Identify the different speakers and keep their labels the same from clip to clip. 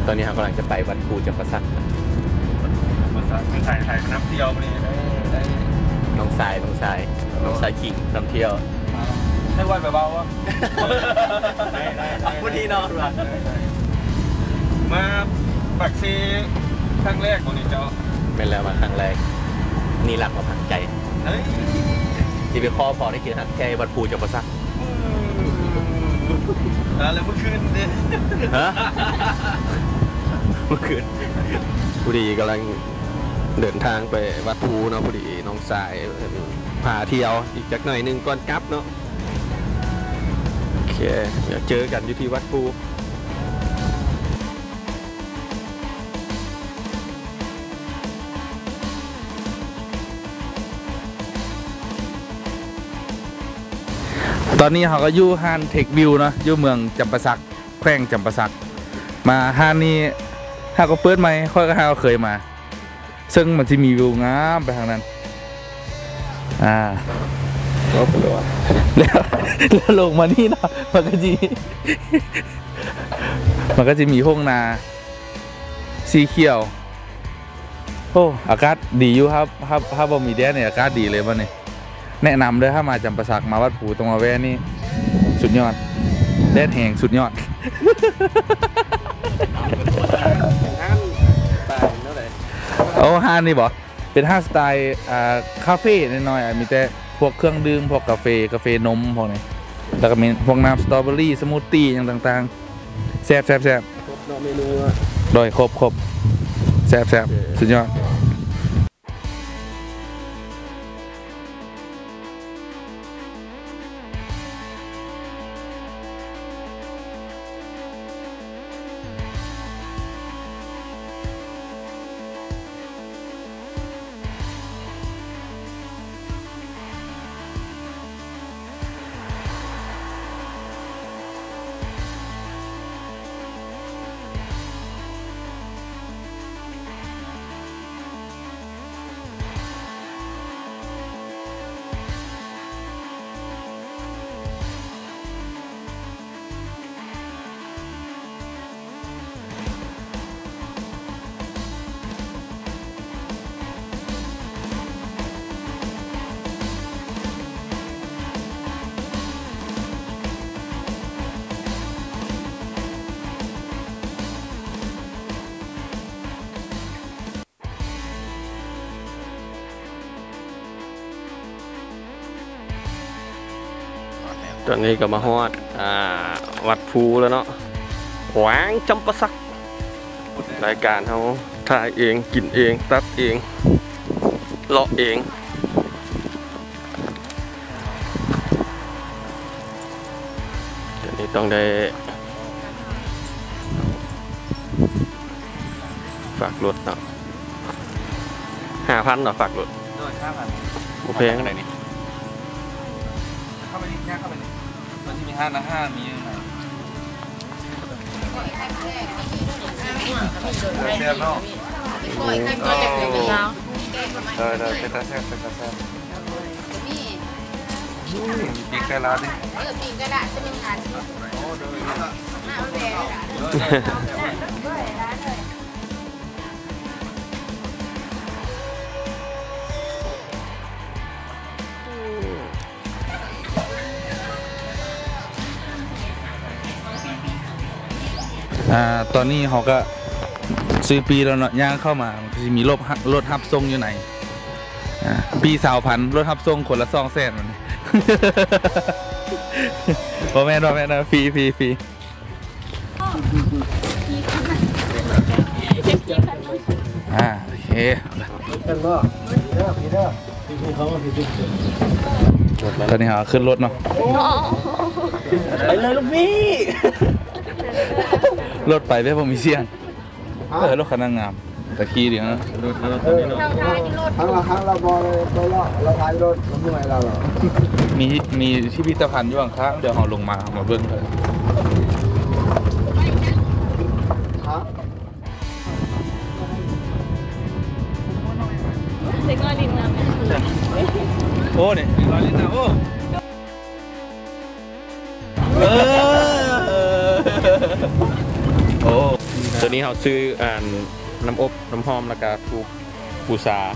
Speaker 1: ตอนนี้เรากำลังจะไปวัดภูจำปาสัก
Speaker 2: มันถ่ายน้ำเที่ยวมาเลยได้
Speaker 1: น้องสายขิงน้ำเที่ยว
Speaker 2: ได้วันเบาๆวะ
Speaker 1: พูดที่นอนว่ะ
Speaker 2: มาปักซีครั้งแรกของนี่เจ้า
Speaker 1: เป็นแล้วมาครั้งแรกนี่หลักมาผักใจที่ไปข้อพอได้กินหักใจวัดภูจำปาสัก
Speaker 2: แล้วเมื่อคืนดิ
Speaker 1: ฮะเมื่อคืนพอดีกำลังเดินทางไปวัดภูเนาะพอดีน้องสายพาเที่ยวอีกจักหน่อยนึงก่อนกลับเนาะโอเคเดี๋ยวเจอกันอยู่ที่วัดภู
Speaker 3: ตอนนี้เขาก็อยู่ห้านเทควิวเนาะอยู่เมืองจำปาสักแขวงจำปาสักมาห้านนี้ถ้าก็เปิดไหมค่อยก็เคยมาซึ่งมันจะมีวิวงามไปทางนั้นแล้วลงมานี่เนาะมันก็จะมีห้องนาสีเขียวโอ้อากาศดีอยู่ครับถ้าบ่มีแดดเนี่ยอากาศดีเลยวันนี้แนะนำเลยถ้ามาจำปาสักมาวัดภูตรงมาแวนี่สุดยอดแดดแห้งสุดยอดโอ้ห้างนี่บอกเป็นห้างสไตล์คาเฟ่น้อยๆมีแต่พวกเครื่องดื่มพวกกาแฟนมพวกนี้แล้วก็มีพวกน้ำสตรอเบอรี่สมูทตี้อย่างต่างๆแซ่บครบ
Speaker 1: เมนู
Speaker 3: โดยครบแซ่บสุดยอด
Speaker 1: ตอนนี้ก็มาฮอดวัดภูแล้วเนาะแขวงจำปาสักรายการเขาถ่ายเองกินเองตัดเองเลาะเองเดี๋ยวนี้ต้องได้ฝากรถเนาะ5,000เนาะฝากรถโอเคข้างไหนนี่
Speaker 2: เข้าไปนี่เข้าไปนี่มันจะมีห้างนะห้างมีอะไรเสียบเนาะได้เป็นตาแซ่บปีกไก่ลาดิปีกไก่ลาจะเป็นการโอ้โดย
Speaker 3: ตอนนี้เขาก็ซื้อปีแล้วเนาะย่างเข้ามาจะมีรถฮับส่งอยู่ไหนปี20,000รถฮับส่งคนละ200,000มันพอแม่นะฟรีโอเคตอนนี้เขาขึ้นรถเนาะ
Speaker 1: ไปเลยลูกพี่
Speaker 3: รถไปได้ผมมีเสียงรถคันงามตะกี้เดียวนะ
Speaker 4: ทั้งเราบอลเราท้ายรถเราเมื่อยเราหรอ
Speaker 3: มีที่พิพิธภัณฑ์อยู่ข้างเดี๋ยวเราลงมาเบิ้งเลย
Speaker 5: เด็กน้อยลิ้นน้ำ
Speaker 3: โอ้เนี่ย
Speaker 2: ร้อยลิตรนะโอ้
Speaker 3: โอ้
Speaker 1: ตัวนี้เขาซื้อน้ำอบน้ำหอมแล้วก็ทูบบูชา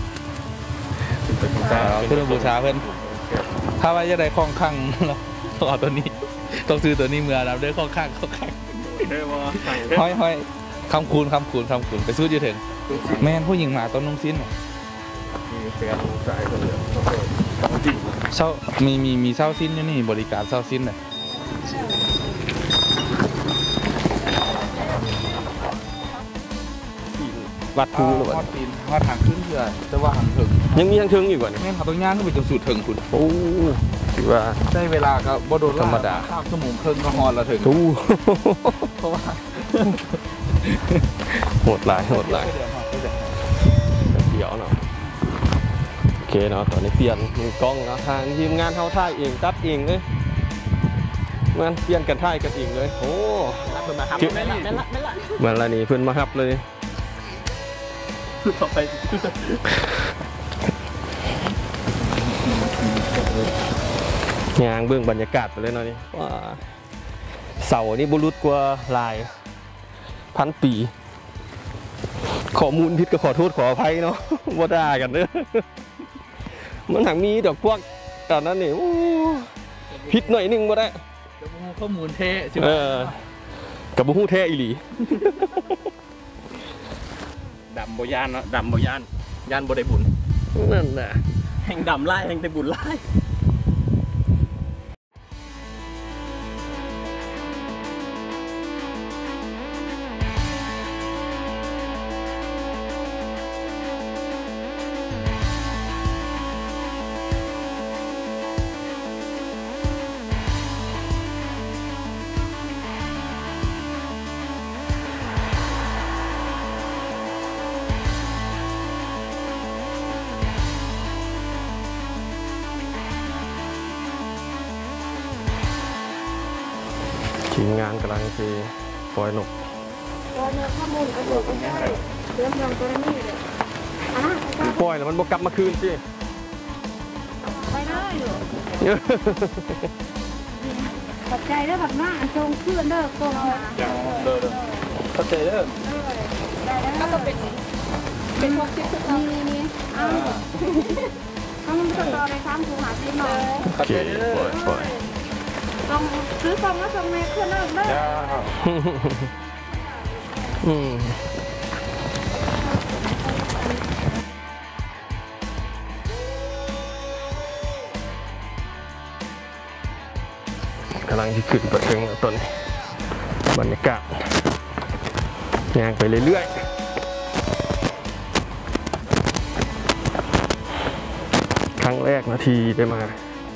Speaker 3: ขึ้นบูชาเพื่อนถ้าว่าจะได้คล่องข้างต้องเอาตัวนี้ต้องซื้อตัวนี้เมื่อเราได้คล่องข้าง
Speaker 2: ได้บ่
Speaker 3: ห้อยคำคูณไปสู้อยู่ถึงแม่นผู้หญิงมาต้นนุ่งสิ้น
Speaker 2: มีแฟนสายคนเดียว
Speaker 3: เศร้ามีเศร้าสิ้นอยู่นี่บริการเศร้าสิ้นเลย
Speaker 1: วัดภูหรือ
Speaker 3: ฮอ
Speaker 1: ว่า
Speaker 3: ดปีนฮอดทางขึ้นเพื่อจะว่าทางถึง
Speaker 1: ยังมีทางถึงอยู่กว่านี่
Speaker 3: แม่นเขาต้องย่างขึ้นไปจนสุดถึงคุณ
Speaker 1: โอ้ถือว่า
Speaker 3: ได้เวลาก็บ่โดน
Speaker 1: ธรรมดา
Speaker 3: ข้ามชั่วโมงครึ่งก็ฮอดแล้วถึง
Speaker 1: ทู
Speaker 3: เพราะว่า
Speaker 1: โหดหลาย
Speaker 3: เดี๋ยวฮอดเดี๋ยว
Speaker 1: เดี๋ยวเนาะโอเคเนาะตอนนี้เปลี่ยนมือกล้องแล้วทางทีมงานเขาถ่ายเองตัดเองเลยมันเปลี่ยนกันถ่ายกันเองเลยโอ้
Speaker 2: เพิ่นมาครับแม่นละ
Speaker 1: เหมือนละนี่เพื่อนมาฮับเลย
Speaker 2: ต่อไป
Speaker 1: ยางเบื้องบรรยากาศไปเลยเนาะนี่ว้าเสานี่บุรุษกว่าลายพันปีข้อมูลผิดก็ขอโทษขออภัยเนาะ บ่ด่ากันเด้อมันหังมีดอกพวกตอนนั้นนี่โอ้ผิดหน่อยหนึงบ่ได้
Speaker 3: จะมูข้อมูลเท่ใช่ไหม
Speaker 1: กับบุฮู้แท้อีหลี
Speaker 2: ดำบ่ยานเนาะดำบ่ยานยานบ่ได้บุญ
Speaker 1: นั่นน่ะ
Speaker 2: แห่งดำไล่แห่งได้บุญไล่
Speaker 1: ทีมงานกำลังคือปล่อยนก
Speaker 5: ตัวเนื้อข้อมูลกระดูกก็ได้เรื่องยองตัวนี้เลยอ่ะ
Speaker 1: ปล่อยแล้วมันบกกลับมาคืนสิ
Speaker 5: ไปเลยอยู่ปัจจัยเด้อแบบหน้าทรงขึ้นเด้อโกงหา
Speaker 3: เข้าใจเด้อ
Speaker 5: ได้แล้วก็เป็นพวกที่นี่เอามันจะต่อใน3คูหา10หน่อย
Speaker 1: โอเคปล่อย
Speaker 5: ต้องซื้อซองแล้วซองแม่ขึ้นเด้อเด้อ
Speaker 1: อืมกำลังที่ขึ้นไปถึงต้นบรรยากาศย่างไปเรื่อยๆครั้งแรกนาทีได้มา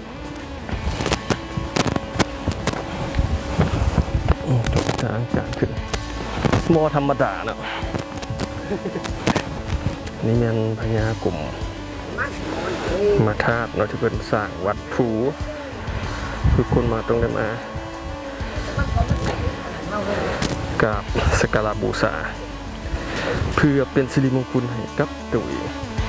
Speaker 1: จบทางการขึ้นมอธรรมดาเนาะ นี่เป็นพญากลุ่มมาธาตุเนาะที่เป็นสร้างวัดภูคือคนมาตรงได้มากราบสักการะบูชาเพื่อเป็นสิริมงคลให้กับตัวเอง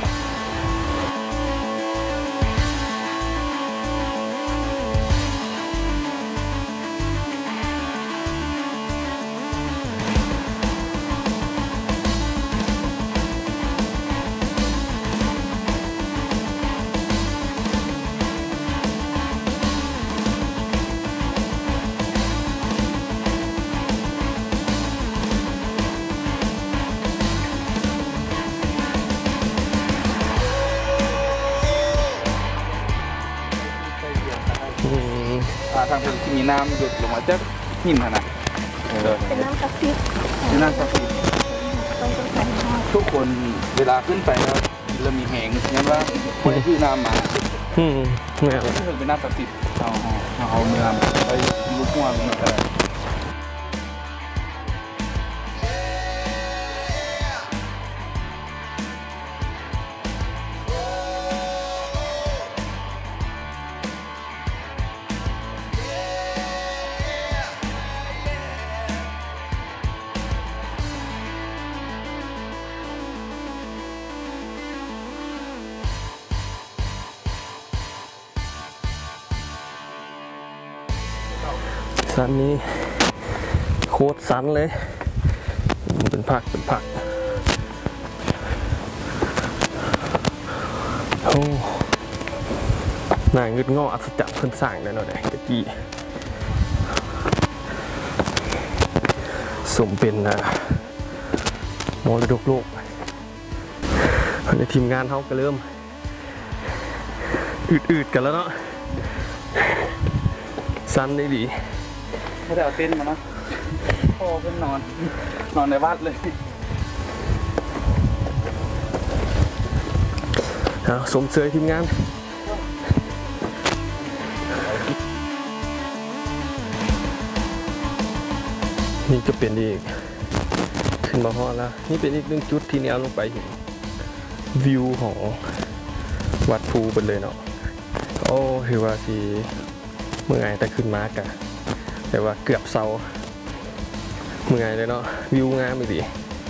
Speaker 3: ทางเป็นที่มีน้ำหยดลงมาจากหินนะ
Speaker 5: เป็นน้ำกระซิบ
Speaker 3: นี่น่าจะสิทุกคนเวลาขึ้นไปแล้วเรามีแหงงั้นว่าคนที่น้ำมา
Speaker 1: เนี่ย
Speaker 3: ถึงเป็นน้ำศักดิ์สิทธิ์เอาเนื้อไปลูกหัวมันอะไร
Speaker 1: สันนี้โคตรสันเลยเป็นเป็นผักโอ้นางเงืดงออัศจรรย์เพิ่นสร้างได้หน่อยได้ตะกี้สมเป็นมรดกโลกในทีมงานเขาก็เริ่มอืดๆกันแล้วเนาะสั้นได้ดี
Speaker 3: ไม่ได้เอาเต้นมานะพ่อเป็นนอนในวัดเลย
Speaker 1: สมเสยทีมงานนี่ก็เป็นอีกขึ้นมาฮอดแล้วนี่เป็นอีกหนึ่งจุดที่แนวลงไปเห็นวิวของวัดภูเป็นเลยเนาะโอ้ถือว่าสีเมื่อไงแต่ขึ้นมากะแต่ว่าเกือบเซาเมื่อไงเลยเนาะวิวงามดี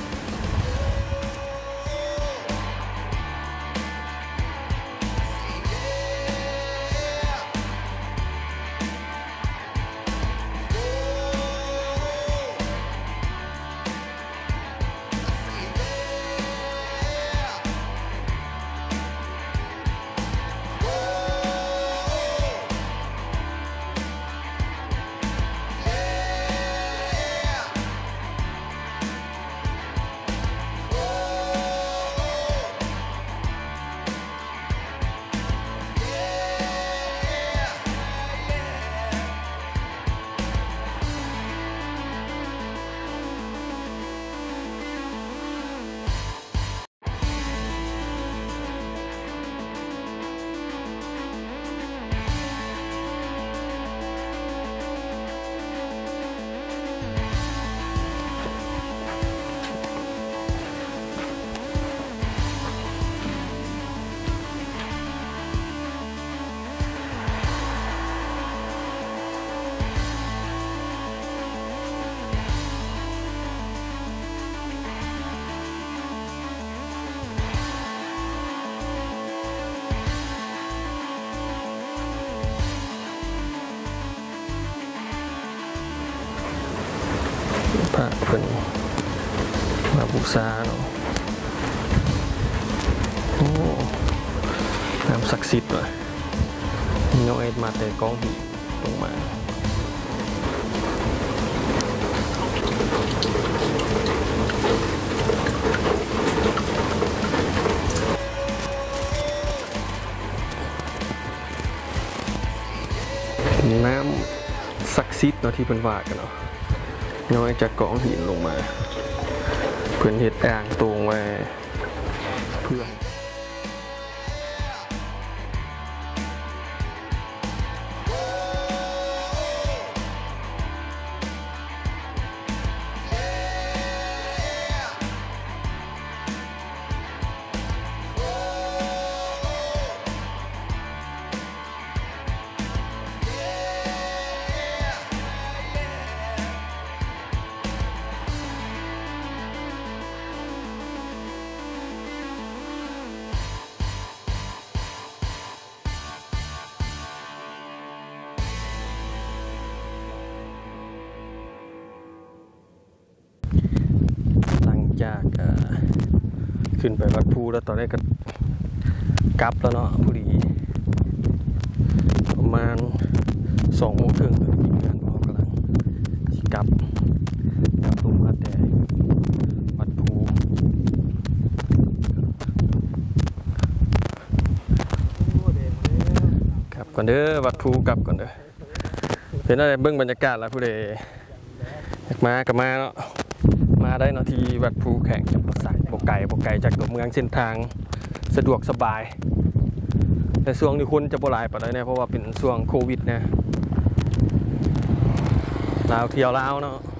Speaker 1: พระเป็นมาบูชาเนาะโอ้น้ำศักดิ์สิทธิ์เลยน้อยมาแต่กองหินลงมาน้ำศักดิ์สิทธิ์เนาะที่เป็นว่ากันเนาะน้อยจากกองหินลงมาเพื่อนเห็ดอ่างตรงไว้เพื่อจากขึ้นไปวัดภูแล้วตอนนี้ก็กลับแล้วเนาะพอดีประมาณ2 โมงครึ่งทีมงานเรากำลังกลับลงมาแต่วัดภูกลับก่อนเด้อวัดภูกลับก่อนเด้อเป็นอะไรเบื้องบรรยากาศแล้วผู้ใดอยากมากับมาเนาะมาได้เนาะที่วัดภูแข่งจังหวัดสายบกไก่จากตัวเมืองเส้นทางสะดวกสบายแต่ช่วงนี้คนจะบ่หลายปานใดเนี่ยเพราะว่าเป็นช่วงโควิดนะลาวเที่ยวลาวเนาะ